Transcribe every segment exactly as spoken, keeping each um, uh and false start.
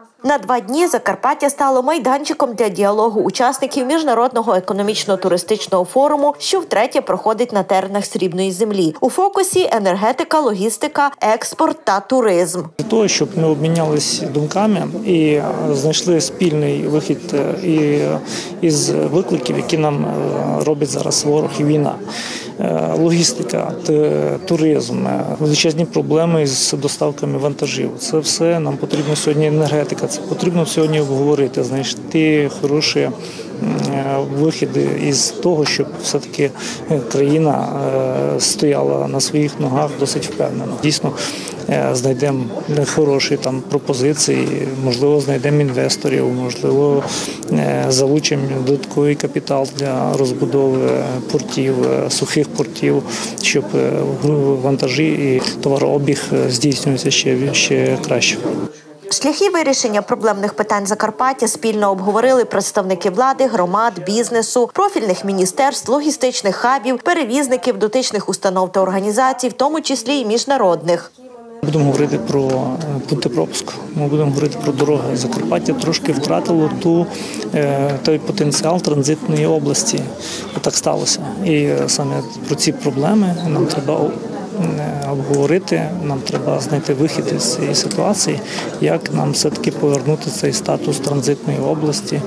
На два дні Закарпаття стало майданчиком для діалогу учасників Міжнародного економічно-туристичного форуму, що втретє проходить на теренах Срібної землі. У фокусі – енергетика, логістика, експорт та туризм. Для того, щоб ми обмінялися думками і знайшли спільний вихід із викликів, які нам робить зараз ворог і війна. Логістика, туризм, величезні проблеми з доставками вантажів. Це все нам потрібно сьогодні, енергетика. Це потрібно сьогодні обговорити, знайти хороші вихіди із того, щоб все-таки країна стояла на своїх ногах досить впевнено. Дійсно, знайдемо хороші там пропозиції, можливо, знайдемо інвесторів, можливо, залучимо додатковий капітал для розбудови портів, сухих портів, щоб вантажі і товарообіг здійснювався ще, ще краще. Шляхи вирішення проблемних питань Закарпаття спільно обговорили представники влади, громад, бізнесу, профільних міністерств, логістичних хабів, перевізників, дотичних установ та організацій, в тому числі і міжнародних. Будемо говорити про пункти пропуску, ми будемо говорити про дороги. Закарпаття трошки втратило ту, той потенціал транзитної області. Так сталося. І саме про ці проблеми нам треба обговорити, нам треба знайти вихід із цієї ситуації, як нам все-таки повернути цей статус транзитної області,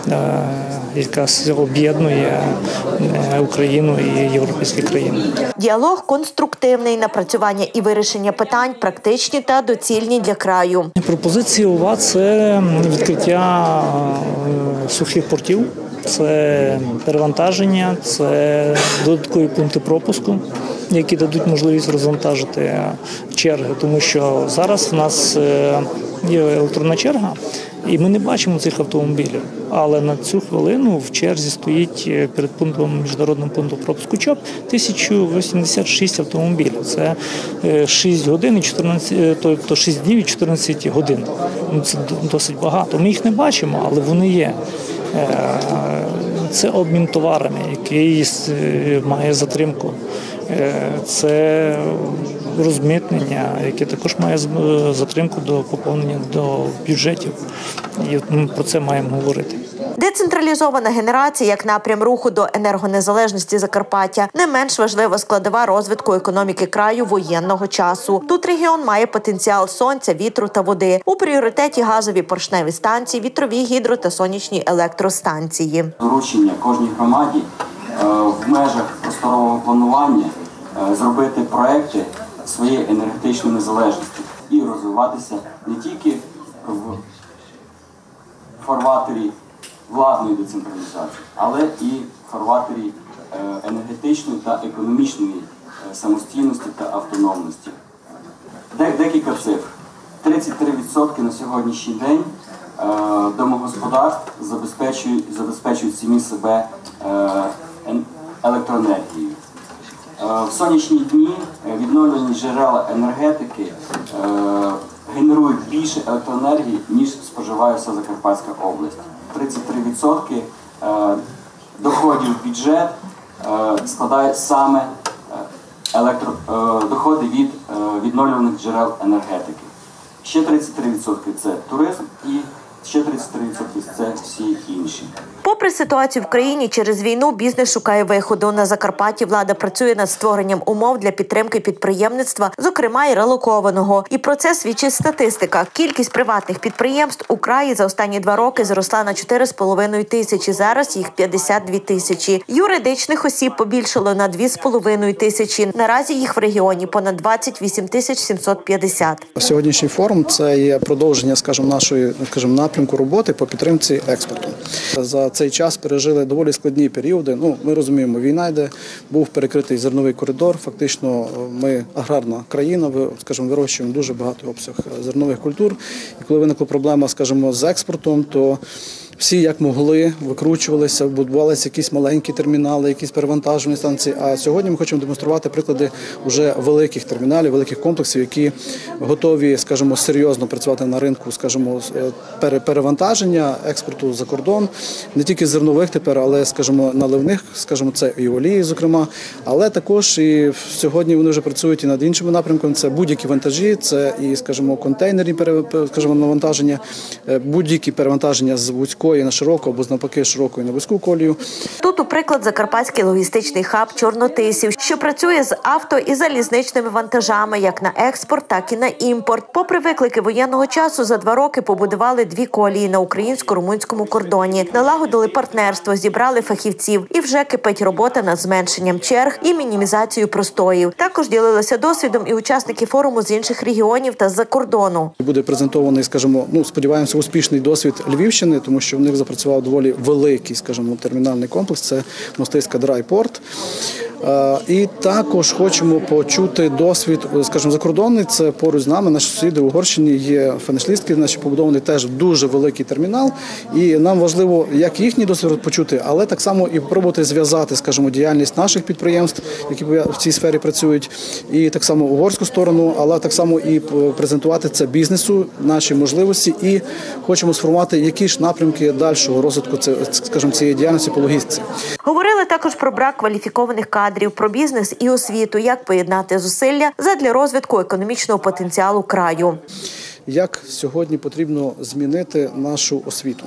яка об'єднує Україну і європейські країни. Діалог конструктивний, напрацювання і вирішення питань практичні та доцільні для краю. Пропозиції ОВА – це відкриття сухих портів, це перевантаження, це додаткові пункти пропуску, які дадуть можливість розвантажити черги, тому що зараз у нас є електронна черга, і ми не бачимо цих автомобілів. Але на цю хвилину в черзі стоїть перед пунктом, міжнародним пунктом пропуску ЧОП тисяча вісімдесят шість автомобілів. Це шість годин і чотирнадцять, тобто шість днів і чотирнадцять годин. Це досить багато. Ми їх не бачимо, але вони є. Це обмін товарами, який має затримку. Це розмитнення, яке також має затримку до поповнення до бюджетів. І ми про це маємо говорити. Децентралізована генерація як напрям руху до енергонезалежності Закарпаття – не менш важлива складова розвитку економіки краю воєнного часу. Тут регіон має потенціал сонця, вітру та води. У пріоритеті газові поршневі станції, вітрові, гідро та сонячні електростанції. Доручення кожній громаді в межах просторового планування зробити проекти своєї енергетичної незалежності і розвиватися не тільки в фарватері владної децентралізації, але і в фарватері енергетичної та економічної самостійності та автономності. Декілька цифр. тридцять три відсотки на сьогоднішній день домогосподарств забезпечують, забезпечують самі себе електроенергією. В сонячні дні відновлені джерела енергетики генерують більше електроенергії, ніж споживає вся Закарпатська область. тридцять три відсотки доходів в бюджет складають саме електро... доходи від відновлюваних джерел енергетики. Ще тридцять три відсотки – це туризм і ще тридцять три відсотки – це всі інші. Попри ситуацію в країні, через війну бізнес шукає виходу. На Закарпатті влада працює над створенням умов для підтримки підприємництва, зокрема і релокованого. І про це свідчить статистика. Кількість приватних підприємств у краї за останні два роки зросла на чотири з половиною тисячі, зараз їх п'ятдесят дві тисячі. Юридичних осіб побільшало на дві з половиною тисячі. Наразі їх в регіоні понад двадцять вісім тисяч сімсот п'ятдесят. Сьогоднішній форум – це є продовження, скажімо, нашої, скажімо, напрямку роботи по підтримці експорту. За цей час пережили доволі складні періоди. Ну, ми розуміємо, війна йде, був перекритий зерновий коридор. Фактично, ми аграрна країна, скажімо, вирощуємо дуже багато обсяг зернових культур. І коли виникла проблема, скажімо, з експортом, то всі як могли викручувалися, будувалися якісь маленькі термінали, якісь перевантажувальні станції. А сьогодні ми хочемо демонструвати приклади вже великих терміналів, великих комплексів, які готові, скажімо, серйозно працювати на ринку, скажімо, перевантаження, експорту за кордон, не тільки зернових тепер, але, скажімо, наливних, скажімо, це і олії, зокрема, але також і сьогодні вони вже працюють і над іншими напрямками. Це будь-які вантажі, це і, скажімо, контейнерні, скажімо, навантаження, будь-які перевантаження з вузької на широку або навпаки широкої на вузьку колію. Тут, у приклад, закарпатський логістичний хаб Чорнотисів, що працює з авто і залізничними вантажами як на експорт, так і на імпорт. Попри виклики воєнного часу, за два роки побудували дві колії на українсько-румунському кордоні, налагодили партнерство, зібрали фахівців і вже кипить робота над зменшенням черг і мінімізацією простоїв. Також ділилися досвідом і учасники форуму з інших регіонів та з-за кордону. Буде презентований, скажімо, ну, сподіваємося, успішний досвід Львівщини, тому що в них запрацював доволі великий, скажімо, термінальний комплекс, це Мостиська драйпорт. І також хочемо почути досвід, скажімо, закордонний, це поруч з нами, наші сусіди в Угорщині є Фенешлістки, наші побудований теж дуже великий термінал, і нам важливо, як їхній досвід почути, але так само і спробувати зв'язати, скажімо, діяльність наших підприємств, які в цій сфері працюють, і так само угорську сторону, але так само і презентувати це бізнесу, наші можливості, і хочемо сформувати, які ж напрямки дальшого розвитку, скажімо, цієї діяльності по логістиці. Говорили також про брак кваліфікованих кадрів, про бізнес і освіту, як поєднати зусилля задля розвитку економічного потенціалу краю. Як сьогодні потрібно змінити нашу освіту?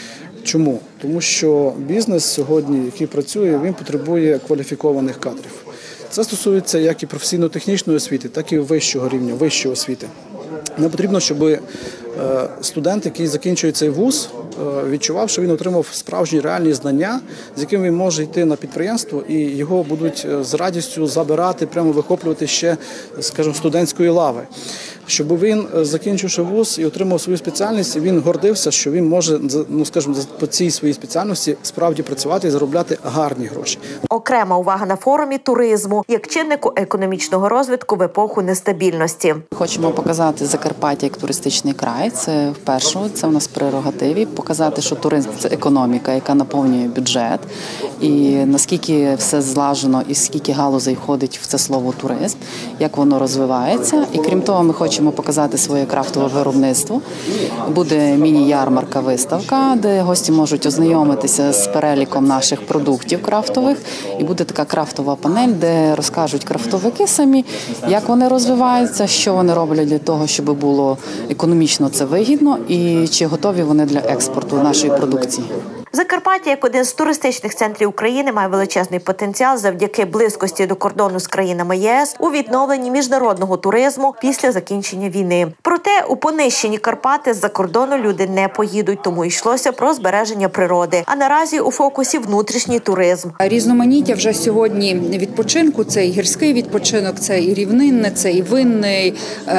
Чому? Тому що бізнес сьогодні, який працює, він потребує кваліфікованих кадрів. Це стосується як і професійно-технічної освіти, так і вищого рівня, вищої освіти. Нам потрібно, щоб студент, який закінчує цей вуз, відчував, що він отримав справжні реальні знання, з якими він може йти на підприємство, і його будуть з радістю забирати, прямо вихоплювати ще, скажімо, студентської лави. Щоб він, закінчивши вуз і отримав свою спеціальність, він гордився, що він може, ну, скажімо, по цій своїй спеціальності справді працювати і заробляти гарні гроші. Окрема увага на форумі туризму як чиннику економічного розвитку в епоху нестабільності. Хочемо показати Закарпаття як туристичний край. Це вперше, це у нас в прерогативі. Показати, що туризм – це економіка, яка наповнює бюджет. І наскільки все злажено, і скільки галузей входить в це слово туризм, як воно розвивається. І крім того, ми хочемо показати своє крафтове виробництво. Буде міні-ярмарка, виставка, де гості можуть ознайомитися з переліком наших продуктів крафтових. І буде така крафтова панель, де розкажуть крафтовики самі, як вони розвиваються, що вони роблять для того, щоб було економічно це вигідно і чи готові вони для експорту нашої продукції. Закарпаття, як один з туристичних центрів України, має величезний потенціал завдяки близькості до кордону з країнами ЄС у відновленні міжнародного туризму після закінчення війни. Проте у понищені Карпати з-за кордону люди не поїдуть, тому йшлося про збереження природи. А наразі у фокусі внутрішній туризм. Різноманіття вже сьогодні відпочинку – це і гірський відпочинок, це і рівнинне, це і винний,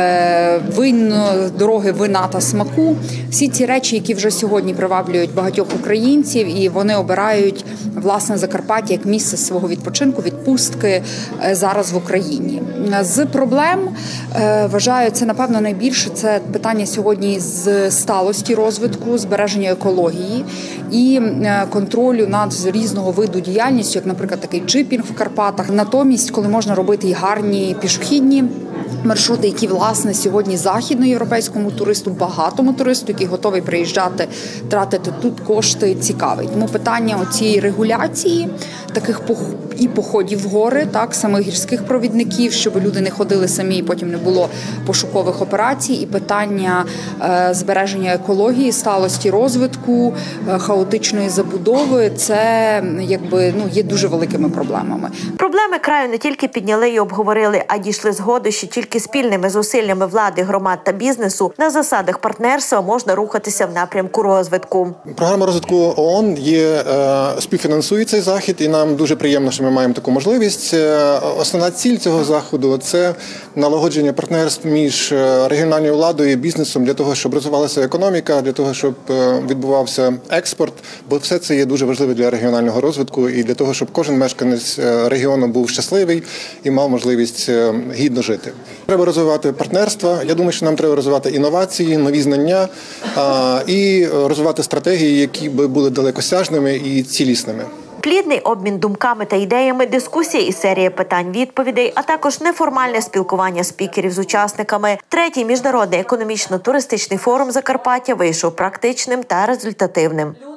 е, винно, дороги вина та смаку. Всі ці речі, які вже сьогодні приваблюють багатьох українців, і вони обирають, власне, Закарпаття як місце свого відпочинку, відпустки зараз в Україні. З проблем, вважаю, це, напевно, найбільше – це питання сьогодні з сталості розвитку, збереження екології і контролю над різного виду діяльністю, як, наприклад, такий джипінг в Карпатах. Натомість, коли можна робити і гарні пішохідні маршрути, які, власне, сьогодні західноєвропейському туристу, багатому туристу, який готовий приїжджати, тратити тут кошти, цікавий. Тому питання цієї регуляції, таких і походів в гори, так, самих гірських провідників, щоб люди не ходили самі і потім не було пошукових операцій, і питання е, збереження екології, сталості розвитку, е, хаотичної забудови, це, якби, ну, є дуже великими проблемами. Проблеми краю не тільки підняли і обговорили, а дійшли згоди, що тільки спільними зусиллями влади, громад та бізнесу на засадах партнерства можна рухатися в напрямку розвитку. Програма розвитку ООН є, е, співфінансує цей захід, і нам дуже приємно, що ми маємо таку можливість. Основна ціль цього заходу – це налагодження партнерств між регіональною владою і бізнесом для того, щоб розвивалася економіка, для того, щоб відбувався експорт, бо все це є дуже важливо для регіонального розвитку і для того, щоб кожен мешканець регіону був щасливий і мав можливість гідно жити. Треба розвивати партнерства. Я думаю, що нам треба розвивати інновації, нові знання а, і розвивати стратегії, які б були далекосяжними і цілісними. Плідний обмін думками та ідеями, дискусія і серія питань-відповідей, а також неформальне спілкування спікерів з учасниками. Третій міжнародний економічно-туристичний форум Закарпаття вийшов практичним та результативним.